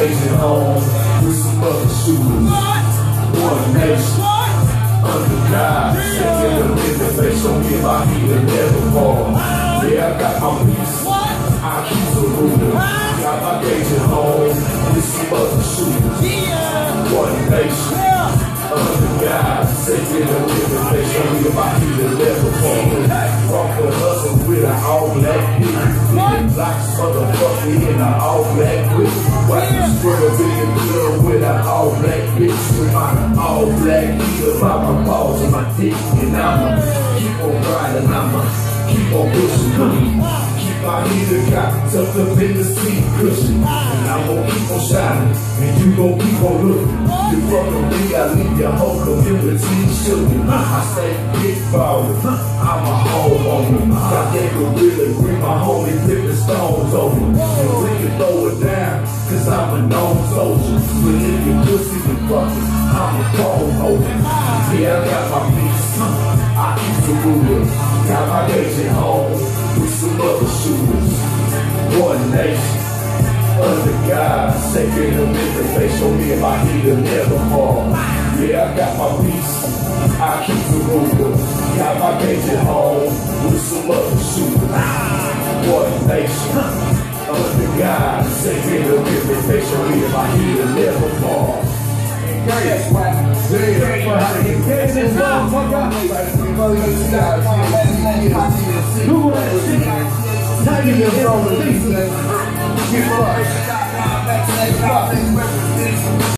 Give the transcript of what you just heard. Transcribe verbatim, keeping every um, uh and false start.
gazing home with some other shooters. One nation, under God. Shaking them in the face on me, my heater never fall. Yeah, I got my peace, I keep the ruler. Got my gazing home with some other shooters. One nation, under God. Shaking them in the face on me, my heater never fall. Walk the hustle with an all-black bitch. Blocks motherfucker in an all-black whip. Watch me squirt up in the club with an all-black bitch. With my all-black heater by my balls and my dick. And I'ma keep on grinding, I'ma keep on pushing. Keep my heater got tucked up in the seat cushion. And I'm gon' keep on shining, and you gon' keep on looking. You fuckin' me, I leave your whole community shookin'. I stay big ballin', I'm a homeowner. Got that gorilla, bring my homie, flip the stones over. And we can throw it down, cause I'm a known soldier. But if you pussy, you fuckin', I'm a phone holder. Yeah, I got my piece, I keep the ruler. Got my agent home with some other shooters. One nation, under God. Shaking them in the face on me and my heater never fall. Yeah, I got my peace, I keep the ruler. Got my agent home with some other shooters. One nation, under God. Shaking them in the face on me and my heater never fall. That's why. Now you just roll the piece. Keep up.